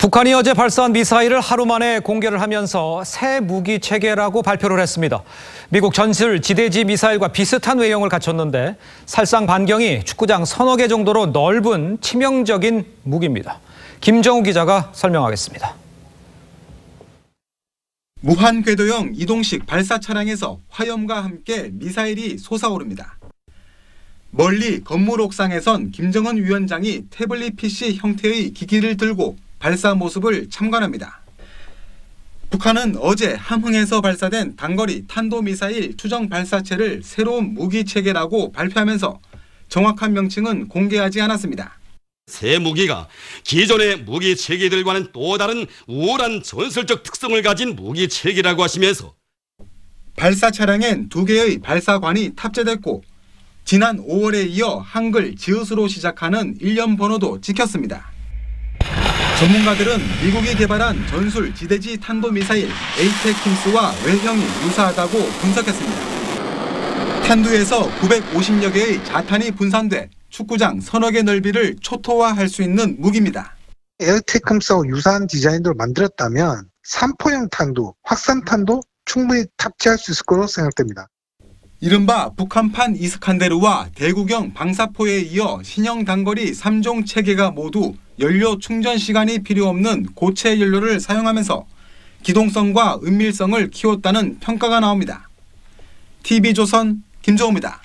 북한이 어제 발사한 미사일을 하루 만에 공개를 하면서 새 무기 체계라고 발표를 했습니다. 미국 전술 지대지 미사일과 비슷한 외형을 갖췄는데 살상 반경이 축구장 서너 개 정도로 넓은 치명적인 무기입니다. 김정우 기자가 설명하겠습니다. 무한 궤도형 이동식 발사 차량에서 화염과 함께 미사일이 솟아오릅니다. 멀리 건물 옥상에선 김정은 위원장이 태블릿 PC 형태의 기기를 들고 발사 모습을 참관합니다. 북한은 어제 함흥에서 발사된 단거리 탄도미사일 추정 발사체를 새로운 무기 체계라고 발표하면서 정확한 명칭은 공개하지 않았습니다. 새 무기가 기존의 무기 체계들과는 또 다른 우월한 전술적 특성을 가진 무기 체계라고 하시면서 발사 차량엔 2개의 발사관이 탑재됐고 지난 5월에 이어 한글 지읒으로 시작하는 일련 번호도 찍혔습니다. 전문가들은 미국이 개발한 전술 지대지 탄도미사일 에이테킴스와 외형이 유사하다고 분석했습니다. 탄두에서 950여 개의 자탄이 분산돼 축구장 서너 개 넓이를 초토화할 수 있는 무기입니다. 에어테이크스하고 유사한 디자인으로 만들었다면 산포형 탄도, 확산탄도 충분히 탑재할 수 있을 거로 생각됩니다. 이른바 북한판 이스칸데르와 대구경 방사포에 이어 신형 단거리 3종 체계가 모두 연료 충전 시간이 필요 없는 고체 연료를 사용하면서 기동성과 은밀성을 키웠다는 평가가 나옵니다. TV조선 김정우입니다.